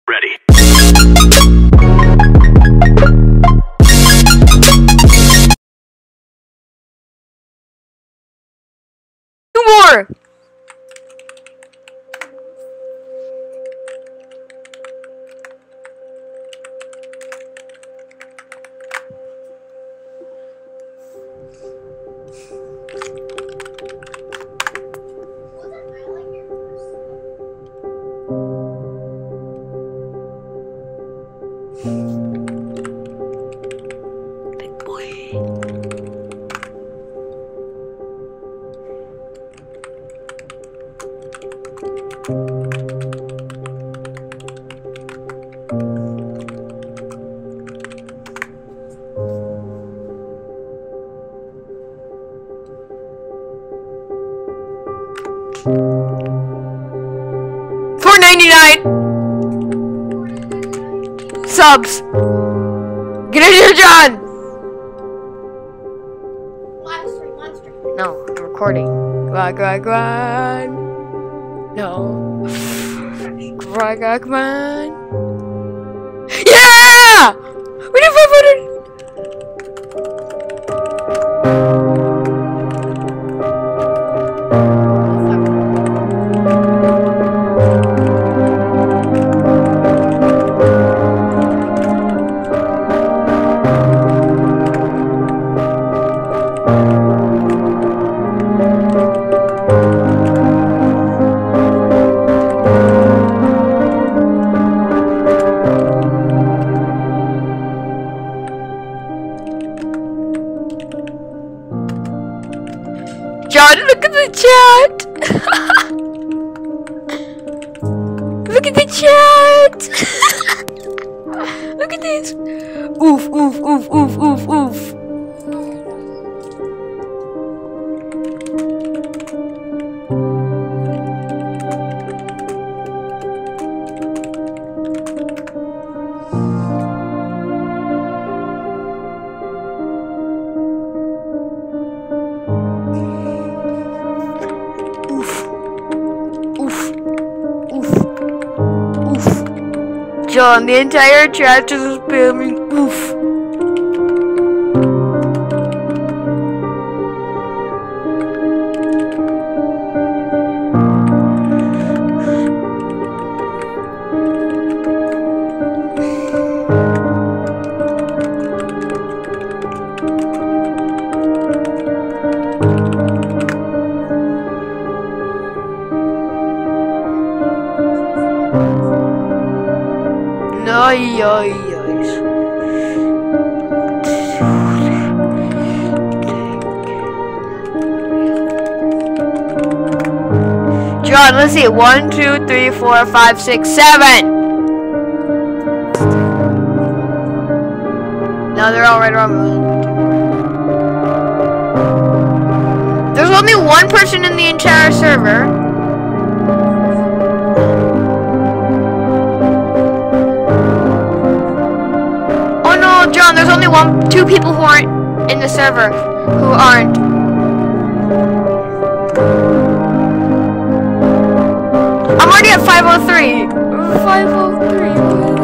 Ready. 2 more! Big boy. $4.99 subs. Get in here, John. Live stream. No, I'm recording. Come on. No. Come on. Yeah! We did 500. John, look at the chat! Look at the chat! Look at this! Oof, oof, oof, oof, oof, oof. John, the entire chat is spamming oof. Ay, ay, ay. John, let's see. 1, 2, 3, 4, 5, 6, 7. No, they're all right around me. There's only one person in the entire server. John, there's only 2 people who aren't in the server, who aren't. I'm already at 503. 503.